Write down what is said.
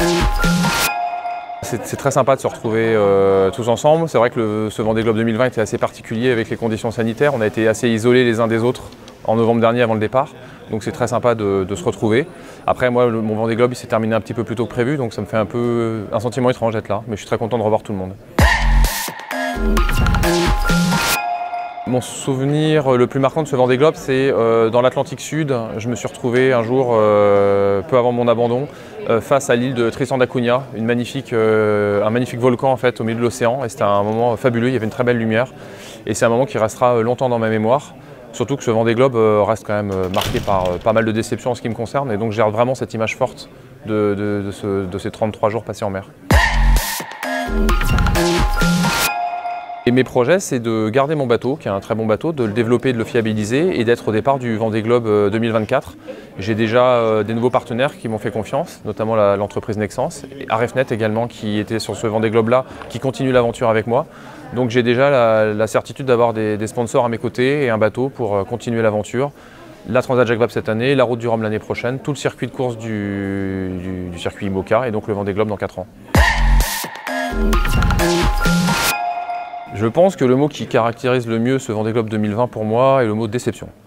C'est très sympa de se retrouver tous ensemble. C'est vrai que ce Vendée Globe 2020 était assez particulier avec les conditions sanitaires. On a été assez isolés les uns des autres en novembre dernier avant le départ. Donc c'est très sympa de se retrouver. Après moi, mon Vendée Globe s'est terminé un petit peu plus tôt que prévu, donc ça me fait un sentiment étrange d'être là. Mais je suis très content de revoir tout le monde. Mon souvenir le plus marquant de ce Vendée Globe, c'est dans l'Atlantique Sud. Je me suis retrouvé un jour, peu avant mon abandon, face à l'île de Tristan da Cunha, un magnifique volcan en fait, au milieu de l'océan. Et c'était un moment fabuleux, il y avait une très belle lumière. Et c'est un moment qui restera longtemps dans ma mémoire. Surtout que ce Vendée Globe reste quand même marqué par pas mal de déceptions en ce qui me concerne. Et donc j'ai vraiment cette image forte de ces 33 jours passés en mer. Et mes projets, c'est de garder mon bateau, qui est un très bon bateau, de le développer, de le fiabiliser et d'être au départ du Vendée Globe 2024. J'ai déjà des nouveaux partenaires qui m'ont fait confiance, notamment l'entreprise Nexans, et Arefnet également, qui était sur ce Vendée Globe-là, qui continue l'aventure avec moi. Donc j'ai déjà la certitude d'avoir des sponsors à mes côtés et un bateau pour continuer l'aventure. La Transat Jacques Vabre cette année, la Route du Rhum l'année prochaine, tout le circuit de course du circuit IMOCA et donc le Vendée Globe dans 4 ans. Je pense que le mot qui caractérise le mieux ce Vendée Globe 2020 pour moi est le mot déception.